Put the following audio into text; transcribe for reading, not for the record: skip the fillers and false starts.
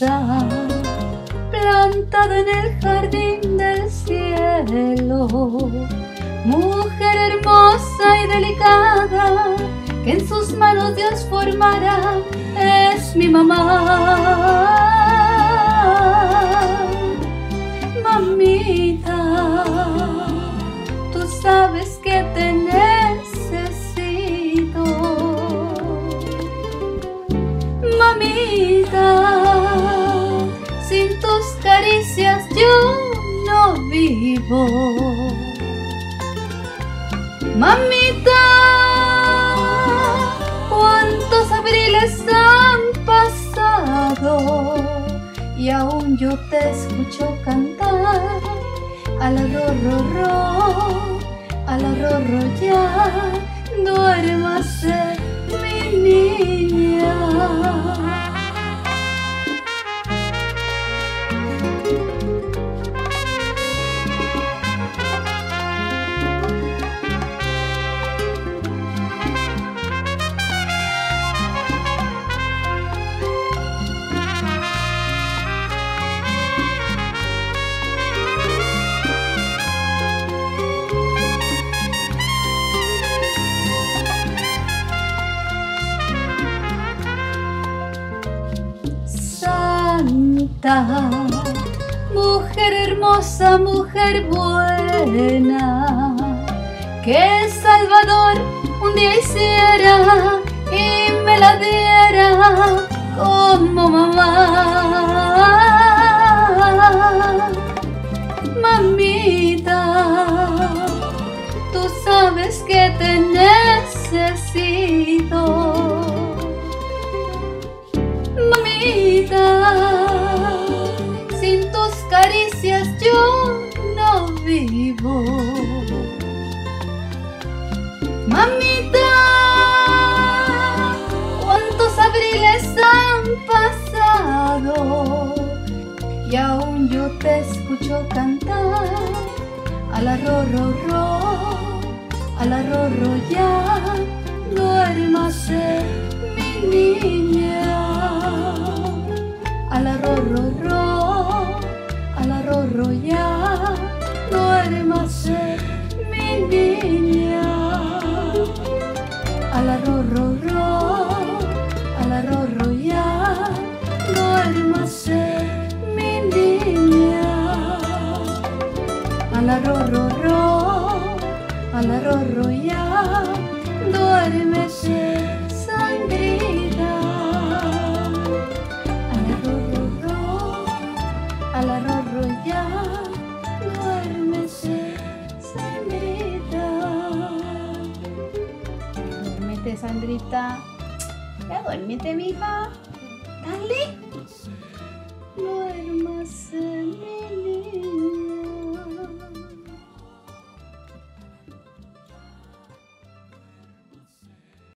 rosa plantada en el jardín del cielo, mujer hermosa y delicada que en sus manos Dios formará, es mi mamá. Mamita, tú sabes que te necesito. Mamita, sin tus caricias yo no vivo. Mamita, cuántos abriles han pasado y aún yo te escucho cantar. A la ro, a la ro, ya, duérmase mi niña. Mujer hermosa, mujer buena, que El Salvador un día hiciera y me la diera como mamá. Mamita, tú sabes que te necesito. Mamita, sin tus caricias yo no vivo. Mamita, cuántos abriles han pasado y aún yo te escucho cantar. A la ro, a la ro, ya, duérmase mi niña. A la ro, a la ro, ya, duérmase mi niña. A la ro, a la ro, ya, duérmase mi niña. A la ro, a la ro, ya, duérmese Sandrita. A la ro, ya, duérmese Sandrita. Duérmete, Sandrita. Ya duérmete, mija. Dale. Duérmete.